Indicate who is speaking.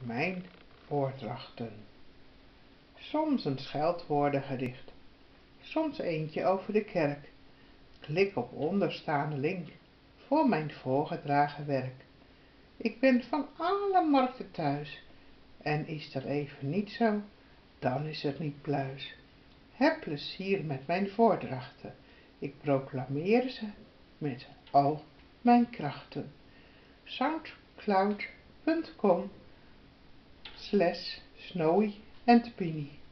Speaker 1: mijn voordrachten. Soms een scheldwoordengedicht, soms eentje over de kerk. Klik op onderstaande link voor mijn voorgedragen werk. Ik ben van alle markten thuis, en is dat even niet zo, dan is het niet pluis. Heb plezier met mijn voordrachten, ik proclameer ze met al mijn krachten. Soundcloud.com/Snowy and Pini